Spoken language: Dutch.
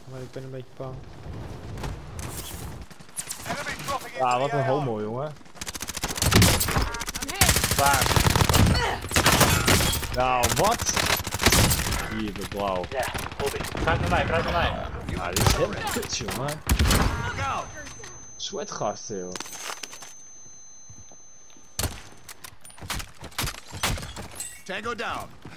maar ik ben een beetje bang. Ja, wat een homo, jongen. Waar? Nou, wat? Hier, de blauw. Ja, Bobby. Kruip naar mij, kruip naar mij. Ja, dit is heel kut, jongen. Sweatgasten, joh. Tango down.